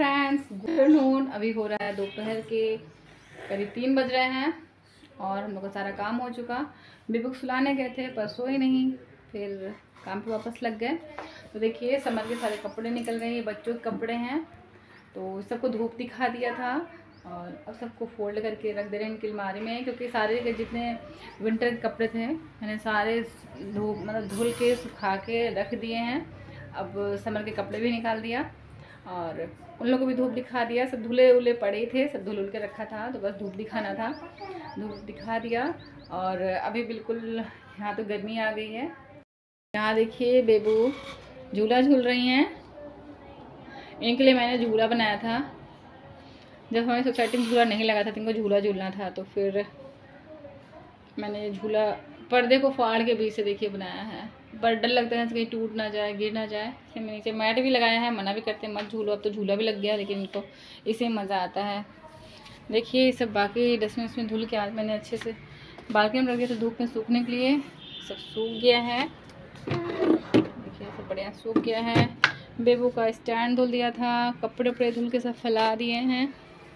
Friends, good afternoon. अभी हो रहा है दोपहर के करीब 3 बज रहे हैं और हम लोग का सारा काम हो चुका। बेबी को सुलाने गए थे पर सोए नहीं, फिर काम पे वापस लग गए। तो देखिए समर के सारे कपड़े निकल गए, ये बच्चों के कपड़े हैं तो सबको धूप दिखा दिया था और अब सबको फोल्ड करके रख दे रहे हैं इनकी अलमारी में, क्योंकि सारे जितने विंटर के कपड़े थे मैंने सारे धुल के सुखा के रख दिए हैं। अब समर के कपड़े भी निकाल दिया और उन लोगों को भी धूप दिखा दिया। सब धुले उले पड़े थे, सब धुल के रखा था तो बस धूप दिखाना था, धूप दिखा दिया। और अभी बिल्कुल यहाँ तो गर्मी आ गई है। यहाँ देखिए बेबू झूला झूल रही हैं। इनके लिए मैंने झूला बनाया था। जब हमारी सोसाइटी में झूला नहीं लगा था तो इनको झूला झूलना था, तो फिर मैंने झूला पर्दे को फाड़ के बीच से देखिए बनाया है। पर डर लगता है कहीं टूट ना जाए, गिर ना जाए। फिर मैं नीचे मैट भी लगाया है, मना भी करते हैं मत झूलो। अब तो झूला भी लग गया, लेकिन इनको इसे मज़ा आता है। देखिए सब बाकी डस्टबिन उसमें धुल के आज मैंने अच्छे से बाल्कनी में रख दिया था धूप में सूखने के लिए। सब सूख गया है, देखिए सब बढ़िया सूख गया है। बेबू का स्टैंड धुल दिया था, कपड़े वपड़े धुल के सब फैला दिए हैं।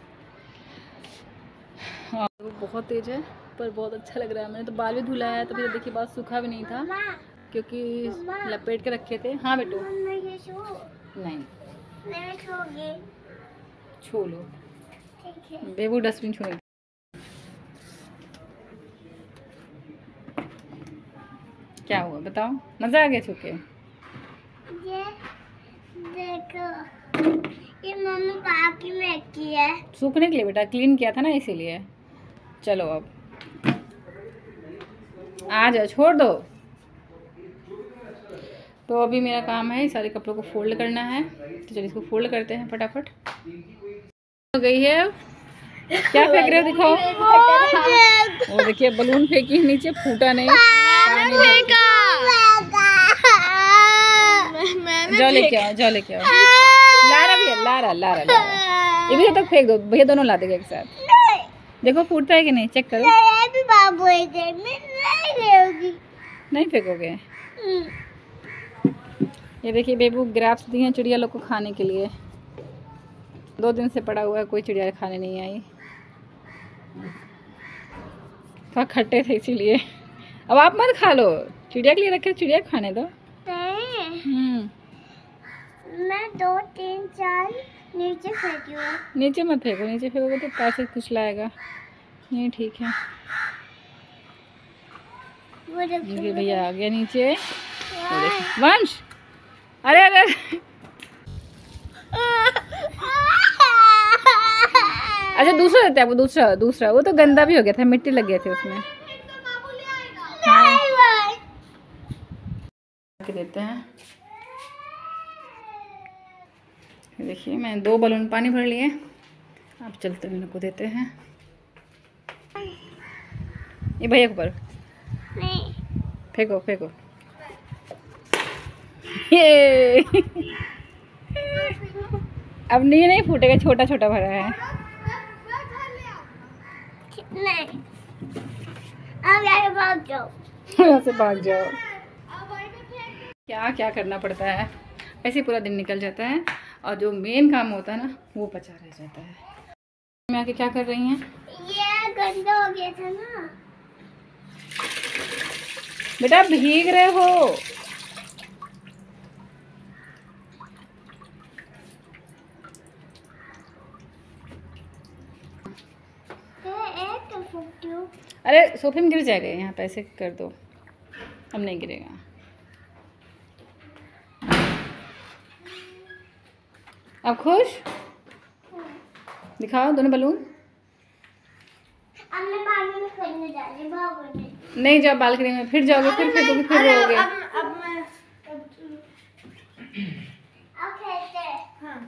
हाँ वो बहुत तेज है पर बहुत अच्छा लग रहा है। मैंने तो बाल भी धुला है तो फिर देखिए बाल सूखा भी नहीं था क्योंकि लपेट के रखे थे। हाँ बेटू नहीं छू लो, बेबू डस्टबिन छू। क्या हुआ बताओ, मज़ा आ गया छू के? ये देखो ये मम्मी बाकी में रखी है सूखने के लिए बेटा, क्लीन किया था ना इसीलिए। चलो अब आ जाओ, छोड़ दो। तो अभी मेरा काम है सारे कपड़ों को फोल्ड करना है, तो चलिए इसको फोल्ड करते हैं फटाफट। हो गई है। क्या फेंक रहे हो दिखाओ। वो देखिए बलून फेंकी नीचे, फूटा नहीं। जाओ लेके आओ, जाओ लेके आओ। लारा भी है, लारा लारा लारा। ये भी तक फेंक दो, भैया दोनों ला देंगे एक साथ। देखो फूटता है कि नहीं, चेक करो। नहीं फेंकोगे? ये देखिए बेबू ग्रैप्स दी हैं चिड़िया लोग को खाने के लिए। 2 दिन से पड़ा हुआ है, कोई चिड़िया खाने नहीं आई। थोड़ा खट्टे थे इसीलिए। अब आप मत खा लो, चिड़िया के लिए रखे, चिड़िया खाने दो। मैं 2 3 4 नीचे फेंकूंगा। नीचे मत फेंको, नीचे फेंकोगे तो पैसे कुछ लाएगा। नहीं ठीक है। देखिए भैया आ गया नीचे। वंश अरे अरे अच्छा दूसरा देते हैं आपको, दूसरा दूसरा। वो तो गंदा भी हो गया था, मिट्टी लग गए थे उसमें। हाँ। देते हैं। देखिए मैंने 2 बलून पानी भर लिए। अब चलते हुए को देते हैं। ये भैया के ऊपर फेंको फेंको। ये अब नहीं फूटेगा, छोटा छोटा भरा है। नहीं अब यहाँ भाग जाओ, यहाँ से भाग जाओ। क्या क्या करना पड़ता है, ऐसे पूरा दिन निकल जाता है और जो मेन काम होता है ना वो पचा रह जाता है। मैं आके क्या कर रही हैं? ये गंदा हो गया था ना बेटा, भीग रहे हो। अरे सोफे में गिर जाएगा, यहाँ पे ऐसे कर दो, अब नहीं गिरेगा। अब खुश दिखाओ दोनों बलून। अब मैं पानी में खेलने जा रही हूं। नहीं जाओ बालकनी में, फिर जाओगे, फिर फेंकोगे, फिर रोओगे। अब मैं अब खेलते हैं। हाँ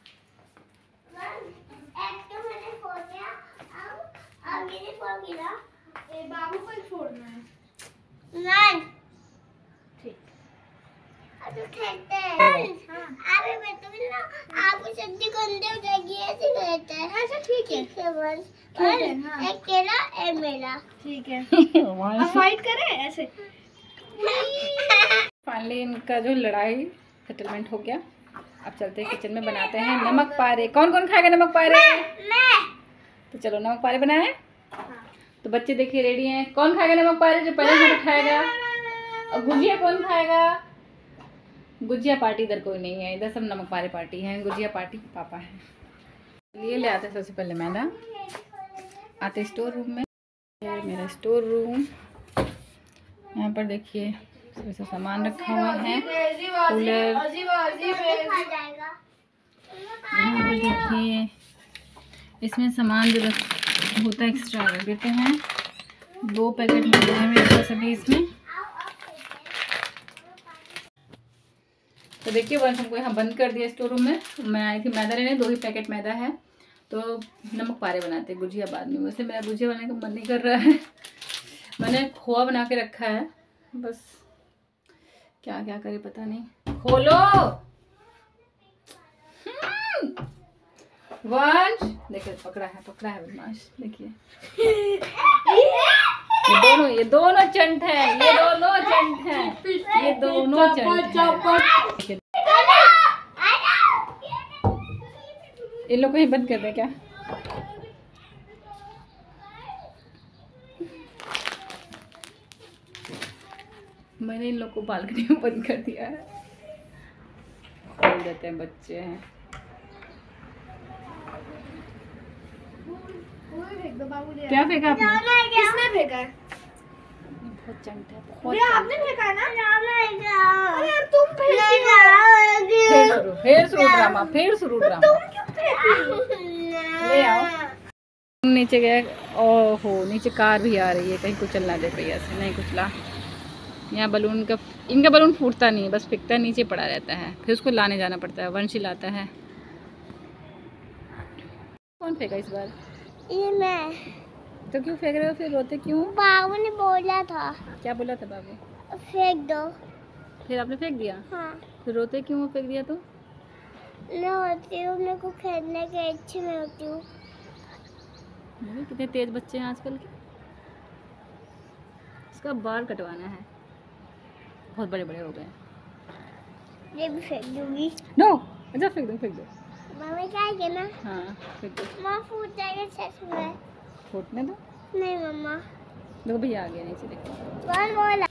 एक तो मैंने फोड़ दिया, अब मेरे फोड़ गिरा। ए बाबू को ही फोड़ना है। नहीं ठीक, अब खेलते हैं। हाँ अरे मैं तो ना आपको सब्जी गंदे हो जाएगी, ऐसे खेलते हैं। अच्छा ठीक है बस। हाँ। एक तेरा एक मेरा, ठीक है। अब फाइट करें ऐसे। फाइनली इनका जो लड़ाई सेटलमेंट हो गया। अब चलते हैं किचन में, बनाते हैं नमक पारे। कौन कौन खाएगा नमक पारे? मैं। तो चलो नमक पारे बनाए। तो बच्चे देखिए रेडी हैं। कौन खाएगा नमक पारे? जो पहले हाथ उठाएगा। और गुजिया कौन खाएगा? गुजिया पार्टी इधर कोई नहीं है, इधर सब नमक पारे पार्टी है। गुजिया पार्टी पापा है। ये ले आते सबसे पहले मैदा, आते स्टोर रूम में। मेरा स्टोर रूम, यहाँ पर देखिए सब सामान रखा हुआ है। कूलर, यहाँ पर देखिए इसमें सामान जो होता है एक्स्ट्रा रख देते हैं। 2 पैकेट मिलते हैं मेरे सभी इसमें। तो देखिए वन हमको यहाँ बंद कर दिया स्टोर रूम में। मैं आई थी मैदा लेने, 2 ही पैकेट मैदा है। तो नमक पारे बनाते हैं, गुजिया बाद में। वैसे मेरा गुजिया बनाने का मन नहीं कर रहा है। मैंने खोआ बना के रखा है, बस क्या क्या करे पता नहीं। खोलो वंश, देखिए पकड़ा है बदमाश। देखिए ये दोनों चंट है, ये दोनों चंट है। इन लोग को ही बंद कर दे क्या? मैंने इन लोग को बालकनी में बंद कर दिया है। खोल देते हैं, बच्चे हैं। क्या फेंका आपने? किसने फेंका है? बहुत चंट है, ये आपने फेंका है ना? अरे यार तुम फेंका। फिर शुरू ड्रामा। तुम क्यों फेंकी? ले आओ। नीचे गए, ओहो नीचे कार भी आ रही है, कहीं कुचल ना दे भैया से। नहीं कुचला। यहाँ बलून का, इनका बलून फूटता नहीं है, बस फेंकता है, नीचे पड़ा रहता है। फिर उसको लाने जाना पड़ता है, वंशी लाता है। कौन फेंका इस बार? ये मैं। तो क्यों फेंक रहे हो फिर? रोते क्यों? बाबू ने बोला था। क्या बोला था बाबू? फेंक दो। फिर आपने फेंक दिया? हाँ। फिर रोते क्यों हो फेंक दिया तो? मैं होती हूँ, मेरे को खेलने के अच्छी में होती हूँ। कितने तेज बच्चे हैं आजकल के। इसका बाल कटवाना है, बहुत बड़े बड़े हो गए। ये भी फेंक दूंगी। नो, अच्छा फेंक दो। मम्मी खाएगी ना? हाँ फेंक दो। माँ फूट जाएगा सच में। फूटने दो। नहीं मम्मा। देखो भैया आ गया नीचे, देखो। बोला।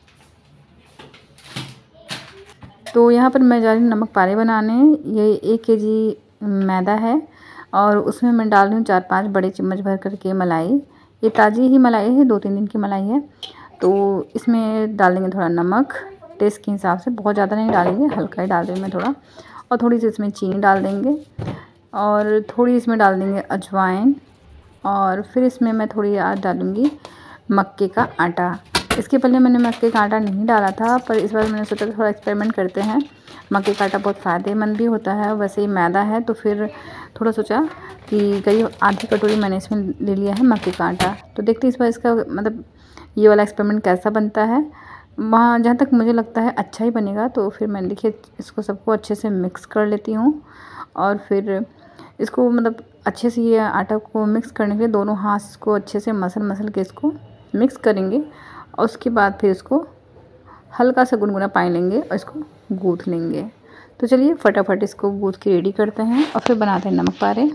तो यहाँ पर मैं जा रही हूँ नमक पारे बनाने। ये 1 kg मैदा है और उसमें मैं डाल रही हूँ 4-5 बड़े चम्मच भर करके मलाई। ये ताज़ी ही मलाई है, 2-3 दिन की मलाई है। तो इसमें डाल देंगे थोड़ा नमक टेस्ट के हिसाब से, बहुत ज़्यादा नहीं डालेंगे, हल्का ही डाल देंगे मैं थोड़ा। और थोड़ी सी इसमें चीनी डाल देंगे और थोड़ी इसमें डाल देंगे अजवाइन। और फिर इसमें मैं थोड़ी आज डालूँगी मक्के का आटा। इसके पहले मैंने मक्के का आटा नहीं डाला था, पर इस बार मैंने सोचा थोड़ा एक्सपेरिमेंट करते हैं। मक्के का आटा बहुत फ़ायदेमंद भी होता है, वैसे ही मैदा है तो फिर थोड़ा सोचा कि करीब आधी कटोरी मैंने इसमें ले लिया है मक्के का आटा। तो देखते इस बार इसका मतलब ये वाला एक्सपेरिमेंट कैसा बनता है। वहाँ जहाँ तक मुझे लगता है अच्छा ही बनेगा। तो फिर मैंने देखिए इसको सबको अच्छे से मिक्स कर लेती हूँ और फिर इसको मतलब अच्छे से ये आटा को मिक्स करने के लिए दोनों हाथ को अच्छे से मसल के इसको मिक्स करेंगे। और उसके बाद फिर इसको हल्का सा गुनगुना पानी लेंगे और इसको गूँथ लेंगे। तो चलिए फटाफट इसको गूँथ के रेडी करते हैं और फिर बनाते हैं नमक पारे।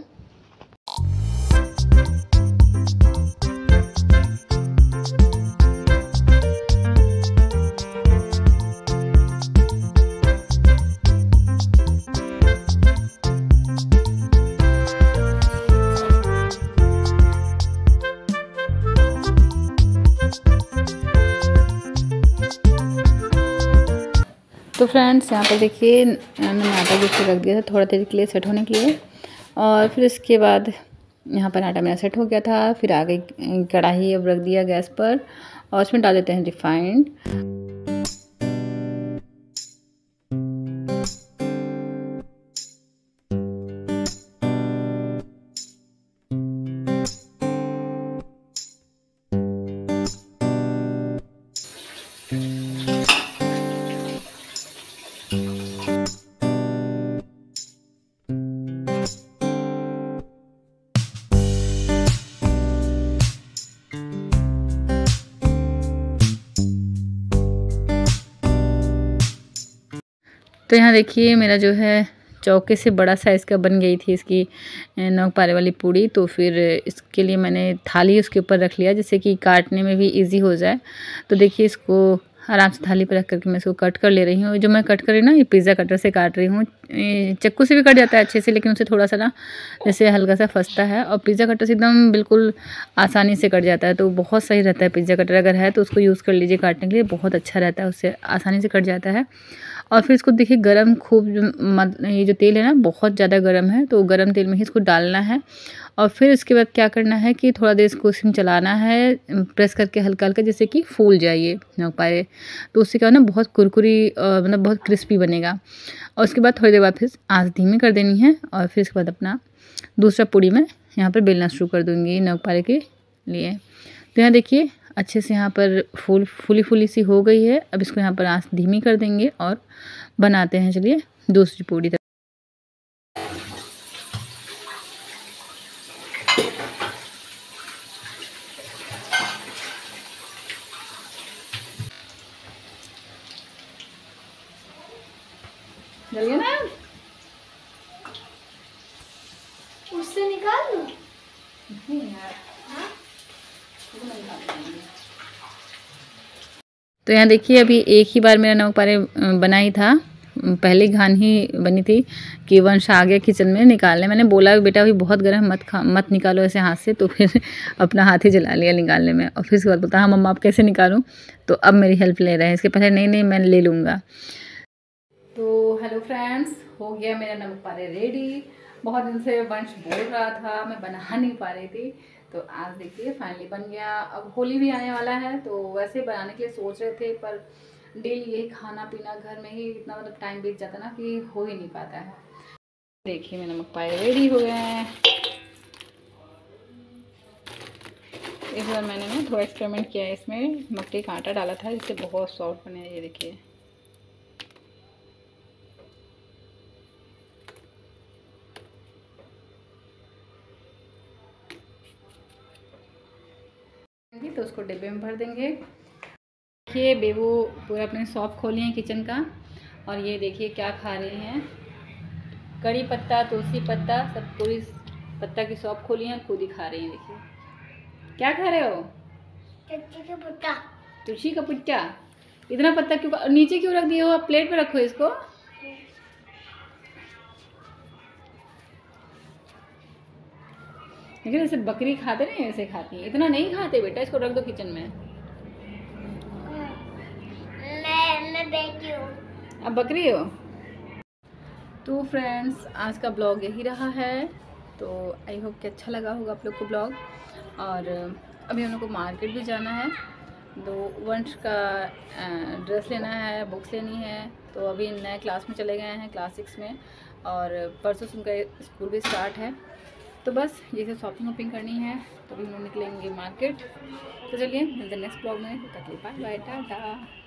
तो फ्रेंड्स यहाँ पर देखिए मैंने आटा गूँथ के रख दिया था थोड़ा देर के लिए सेट होने के लिए। और फिर इसके बाद यहाँ पर आटा मेरा सेट हो गया था। फिर आगे कढ़ाई अब रख दिया गैस पर और उसमें डाल देते हैं रिफाइंड। तो यहाँ देखिए मेरा जो है चौके से बड़ा साइज़ का बन गई थी इसकी नोक पारे वाली पूड़ी। तो फिर इसके लिए मैंने थाली उसके ऊपर रख लिया जिससे कि काटने में भी इजी हो जाए। तो देखिए इसको आराम से थाली पर रख करके मैं इसको कट कर ले रही हूँ। जो मैं कट कर रही हूँ ना, ये पिज़्ज़ा कटर से काट रही हूँ। चाकू से भी कट जाता है अच्छे से, लेकिन उससे थोड़ा सा ना जैसे हल्का सा फंसता है, और पिज़्ज़ा कटर से एकदम बिल्कुल आसानी से कट जाता है। तो बहुत सही रहता है पिज़्ज़ा कटर, अगर है तो उसको यूज़ कर लीजिए काटने के लिए, बहुत अच्छा रहता है, उससे आसानी से कट जाता है। और फिर इसको देखिए गरम खूब ये जो तेल है ना बहुत ज़्यादा गरम है, तो गरम तेल में ही इसको डालना है। और फिर इसके बाद क्या करना है कि थोड़ा देर इसको सिम चलाना है, प्रेस करके हल्का हल्का, जैसे कि फूल जाए ये नोक पारे। तो उससे क्या ना बहुत कुरकुरी मतलब बहुत क्रिस्पी बनेगा। और उसके बाद थोड़ी देर बाद फिर आंच धीमी कर देनी है, और फिर इसके बाद अपना दूसरा पूड़ी में यहाँ पर बेलना शुरू कर दूँगी नोक पारे के लिए। तो यहाँ देखिए अच्छे से यहाँ पर फूली सी हो गई है। अब इसको यहाँ पर आंच धीमी कर देंगे और बनाते हैं। चलिए दूसरी पूड़ी जल गया ना, उससे निकाल लूं? नहीं यार, तो यहाँ देखिए अभी एक ही बार मेरा नोक पारे बना ही था, पहली घान ही बनी थी कि वंश आ गया किचन में निकालने। मैंने बोला बेटा अभी बहुत गर्म मत निकालो ऐसे हाथ से, तो फिर अपना हाथ ही जला लिया निकालने में। और फिर उसके बाद बोलता हाँ मम्मा आप कैसे निकालूं, तो अब मेरी हेल्प ले रहे हैं। इसके पहले नहीं मैं ले लूँगा। तो हेलो फ्रेंड्स, हो गया मेरा नमक पारे रेडी। बहुत दिन से वंश बोल रहा था, मैं बना नहीं पा रही थी, तो आज देखिए फाइनली बन गया। अब होली भी आने वाला है, तो वैसे बनाने के लिए सोच रहे थे, पर डेली यही खाना पीना घर में ही इतना मतलब टाइम बीत जाता ना कि हो ही नहीं पाता है। देखिए मेरे नमक पारे रेडी हो गए हैं। इस बार मैंने ना थोड़ा एक्सपेरिमेंट किया है, इसमें मक्के का आटा डाला था जिससे बहुत सॉफ्ट बने। ये देखिए तो उसको डिब्बे में भर देंगे। देखिए बेबू पूरा अपने शॉप खोली हैं किचन का, और ये देखिए क्या खा रही हैं, कड़ी पत्ता तुलसी पत्ता सब पूरी पत्ता की शॉप खोली हैं, खुद ही खा रही हैं। देखिए क्या खा रहे हो? तुलसी का पत्ता। तुलसी का पत्ता? इतना पत्ता क्यों नीचे क्यों रख दिए हो? आप प्लेट पे रखो इसको। देखिए जैसे बकरी खाते ना ऐसे खाती है, इतना नहीं खाते बेटा, इसको रख दो किचन में। मैं बेटी हूँ। अब बकरी हो? तो फ्रेंड्स आज का ब्लॉग यही रहा है, तो आई होप कि अच्छा लगा होगा आप लोग को ब्लॉग। और अभी हम लोग को मार्केट भी जाना है, तो वंश का ड्रेस लेना है, बुक्स लेनी है। तो अभी नए क्लास में चले गए हैं, क्लास 6 में, और परसों से उनका स्कूल भी स्टार्ट है। तो बस ये सब शॉपिंग वॉपिंग करनी है, तो अभी हम लोग निकलेंगे मार्केट। तो चलिए मिलते हैं नेक्स्ट ब्लॉग में, तब तक बाय बाय टाटा।